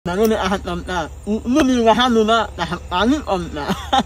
Namun ahatamta, lumilahano na kahapanin omna.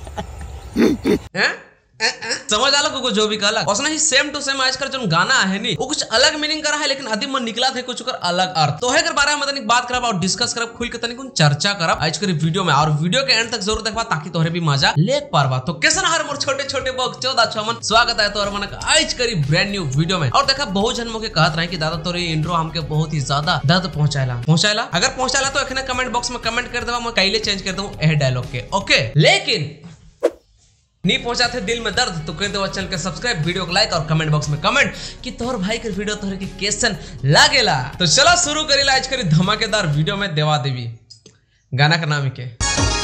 समझ आला को जो भी कहला उसने ही सेम टू सेम आजकल जो गाना है नी वो कुछ अलग मीनिंग करा है, लेकिन आदि मन निकला थे कुछ कर अलग अर्थ। तो है कर बारे में तनिक बात करब और डिस्कस करब, खुल के तनिक चर्चा करब आज के वीडियो में, और वीडियो के एंड तक जरूर देखबा ताकि तोहरे भी मजा ले पारबा। तो कैसन हर मोर छोटे छोटे बॉक्स 14 छमन स्वागत है तोहर मन आज करी ब्रांड न्यू वीडियो में। और देखा बहुत जन मोके कहत रहे कि दादा तोरे इंट्रो हमके बहुत ही ज्यादा दर्द पहुंचाएला अगर पहुंचाएला तो एखने कमेंट बॉक्स में कमेंट कर देबा, मैं कइले चेंज कर दूं एह डायलॉग के। ओके, लेकिन नहीं पहुंचा थे दिल में दर्द तो कर दो चैनल के सब्सक्राइब, वीडियो को लाइक और कमेंट बॉक्स में कमेंट कि तोहर भाई के वीडियो तोहर के कैसन लागेला। तो चलो शुरू करेला आज करी धमाकेदार वीडियो में देवा देवी गाना का नाम के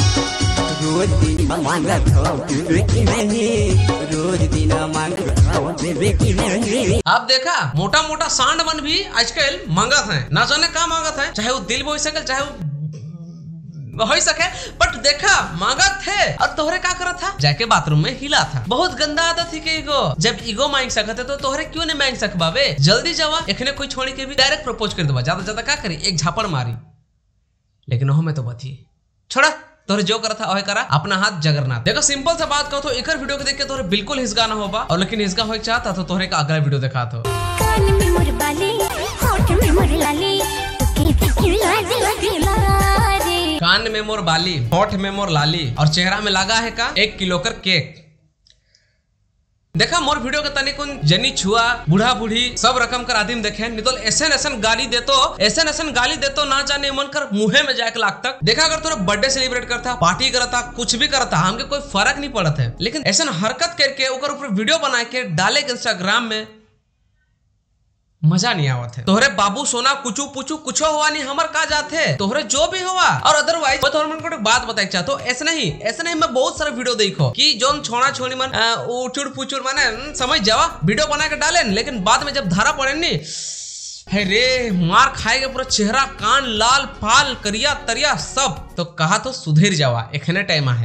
आप देखा मोटा मोटा सांड मन भी आजकल मांगत है, ना जाने का मांगत है, चाहे वो दिल बोल सके चाहे वो हो सके, बट देखा मांगा थे और तोहरे का करा था जाके बाथरूम में हिला था। बहुत गंदा आदत थी के ईगो, जब ईगो मांग सकते तो तोहरे क्यों नहीं मांग सकबावे, जल्दी जावा एखने कोई छोड़ी के भी डायरेक्ट प्रपोज कर देवा, ज्यादा ज्यादा का करी एक झापड़ मारी, लेकिन ओह में तो बथी छोड़ा तोहरे जो करा था ओहे करा, अपना हाथ जगरनाथ। देखो सिंपल सा बात कहो तो एकर वीडियो को देख के तोहरे बिल्कुल हिस्सा ना होबा, और लेकिन हिस्सा होए चाहता तो तोहरे का अगला वीडियो देखा तो कान में मोर बाली, होठ में मोर लाली, और चेहरा में लगा है का 1 किलो कर केक। देखा मोर वीडियो के तनिक जनी छुआ बूढ़ा बूढ़ी सब रकम कर आदमी देखे, नहीं तो ऐसन गाली देतो ना जाने मन कर मुंहे में जाके लाग तक। देखा अगर तोरा बर्थडे सेलिब्रेट करता, पार्टी करता, कुछ भी करता, हमके कोई फर्क नहीं पड़त है, लेकिन ऐसा हरकत करके ऊपर ऊपर वीडियो बना के डाले के इंस्टाग्राम में मजा नहीं आवत है। तोहरे बाबू सोना कुचू पुचू कुछ हुआ नहीं, हमर का जाते है तोहरे जो भी हुआ। और अदरवाइज मैं तोहर मन को बात बताए चाहतो, ऐसे नहीं मैं बहुत सारा वीडियो देखो कि जोन छोड़ा छोड़ी मन उचुड़ पुचुड़ माने समझ जावा वीडियो बना के डाले, लेकिन बाद में जब धारा पड़े नी है रे मार खाएगा पूरा चेहरा कान लाल फाल करिया तरिया सब, तो कहा तो सुधर जावा एखने टाइम है।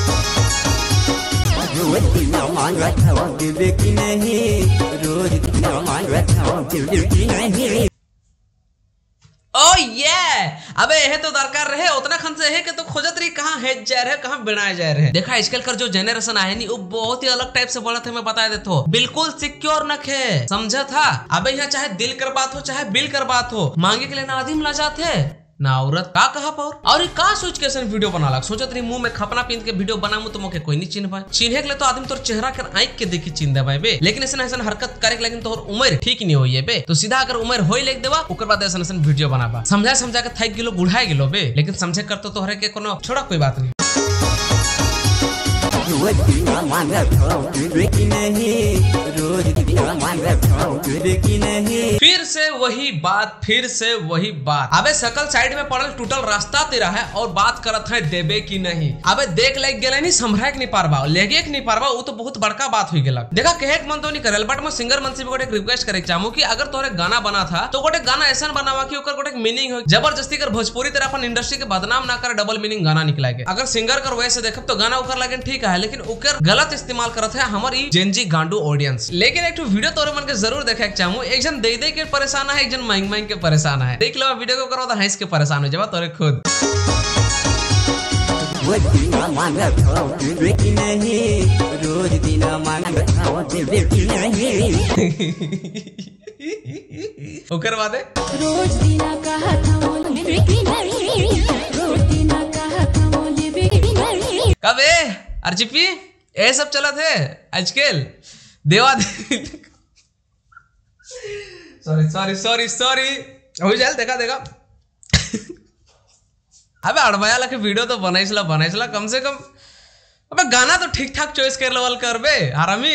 ओ ये अबे यह तो दरकार रहे उतना खन से है कि तो खोजत रही कहाँ है जा रहे कहाँ बनाया जा रहे। देखा आजकल कर जो जेनरेशन आए नहीं वो बहुत ही अलग टाइप से बोला था, मैं बता देता हूँ बिल्कुल सिक्योर न है, समझा था। अबे यहाँ चाहे दिल कर बात हो चाहे बिल कर बात हो, मांगे के लिए ना आदमी ला जाते ना औरत का कहा पाओ, और का सोच के वीडियो बना लग, सोचत रही मुंह में खपना पीन के वीडियो बनामू तो मोके कोई नहीं चिन्ह पाए, चिन्हे के लिए तो आदमी तोर चेहरा के आंख के देखी चिन्ह दे भाई बे, लेकिन ऐसा हरकत करे लेकिन तोर उम्र ठीक नहीं होई है बे, तो सीधा अगर उम्र होई लेक देवा ओकर बाद ऐसा वीडियो बनाबा, समझा के थक गिलो बुढ़ाए गिलो बे, लेकिन समझे कर तो तोहरे के कोनो छोड़ा कोई बात नहीं। फिर से वही बात अबे सकल साइड में पड़ल टूटल रास्ता तेरा है और बात करत है देबे की नहीं। अबे देख लग गेले नहीं संभरा के नहीं पारबा लेगे के नहीं पारबा, वो तो बहुत बड़का बात हुई गेलक। देखा कहे मन तो नहीं करल, बट मैं सिंगर मन से भी एक रिक्वेस्ट करे चाहूं कि अगर तोरे गाना बना था तो गोटे गाना ऐसा बनावा कि ओकर गोटे मीनिंग हो, जबरदस्ती कर भोजपुरी तरह अपन इंडस्ट्री के बदनाम ना कर डबल मीनिंग गाना निकला के। अगर सिंगर कर वैसे देखब तो गाना उकर लगे ठीक है, लेकिन ओकर गलत इस्तेमाल करत है हमारी जेनजी गांडू ऑडियंस। लेकिन एक वीडियो तोरे मन के जरूर देखे चाहूं, एक जन दे के परेशान है, एक जन मांग के परेशान है, देख लो वीडियो को करो तो हंस के परेशान हो जावा तोरे खुद। ओकर बादे रोज दिना कहा था कबे आरजीपी ये सब चला थे आजकल देवा सॉरी हो जाए देखा अबे अड़बाया लगे वीडियो तो बनाइसला कम से कम। अबे गाना तो ठीक ठाक चॉइस कर लेवल कर बे आरामी।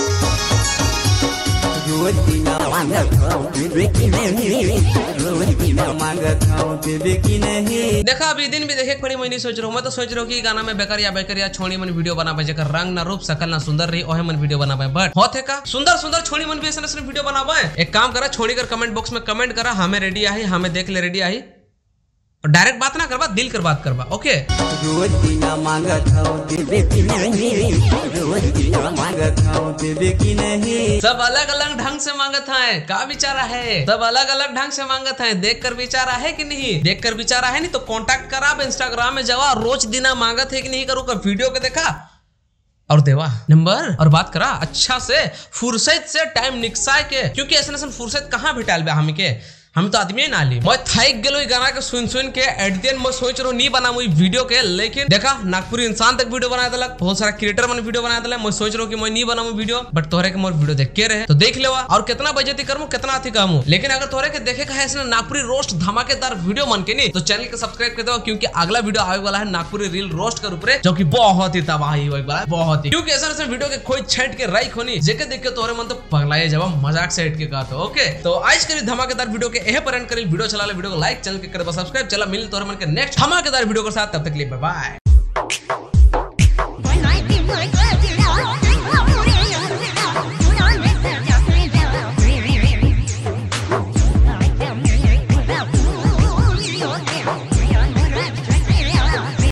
देखा अभी दिन भी देखे पड़ी, मैं नहीं सोच रहा हूँ, मैं तो सोच रहा हूँ कि गाना में बेकरिया छोड़ी मन वीडियो बनाबे जेकर रंग ना रूप सकल ना सुंदर रही ओहे मन वीडियो बनाबे, बट होते का सुंदर छोड़ी मन भी ऐसा वीडियो बनाबे। एक काम करा छोड़ी कर कमेंट बॉक्स में कमेंट करा हमें रेडी आई, हमें देख ले रेडी आई और डायरेक्ट बात ना करबा, दिल कर बात करबा। ओके रोज बिना मांगत हूँ देवे की नहीं, रोज बिना मांगत हूँ देवे की नहीं। सब अलग अलग ढंग से मांगत है, का विचारा है? सब अलग अलग ढंग से मांगत है, देख कर विचारा है कि नहीं? देख कर विचारा है नहीं तो कांटेक्ट करा, इंस्टाग्राम में जावा, रोज दिना मांगत है कि नहीं करू कर वीडियो के देखा और देवा नंबर और बात करा अच्छा से, फुर्सत से टाइम निकसाए के, क्योंकि ऐसा फुर्सत कहाँ भेटाल बे हम के, हम तो आदमी ना ली। मैं थक गेलो गाना के सुन के, एट द एंड मैं सोच रहा नहीं बना वीडियो के, लेकिन देखा नागपुरी इंसान तक वीडियो बना दिलक, बहुत सारा क्रिएटर मैंने वीडियो बना दिला। मैं सोच रहा हूँ कि मैं नहीं बनाऊं वीडियो, बट तोहरे के मोर वीडियो देख के रहे तो देख लेवा और कितना बजती करूँ कितना अति कहूँ। लेकिन अगर तोहरे के देखे का है नागपुरी रोस्ट धमाकेदार वीडियो मन के नहीं तो चैनल के सब्सक्राइब कर दो, क्योंकि अगला वीडियो आने वाला है नागपुरी रील रोस्ट के ऊपर, जो की बहुत ही तबाही होने वाला है, बहुत ही, क्योंकि ऐसा वीडियो के कोई छेट के राइक होनी जेके देख के तोहरे मन तो पगलाए जब मजाक से हट के कहा। ओके तो आज के धमाकेदार वीडियो के यह पर एंड करें। वीडियो चला ले, वीडियो को लाइक, चैनल के करे सब्सक्राइब। चला मिल तोहरे मन के नेक्स्ट धमाकेदार वीडियो के साथ, तब तक के लिए बाय बाय।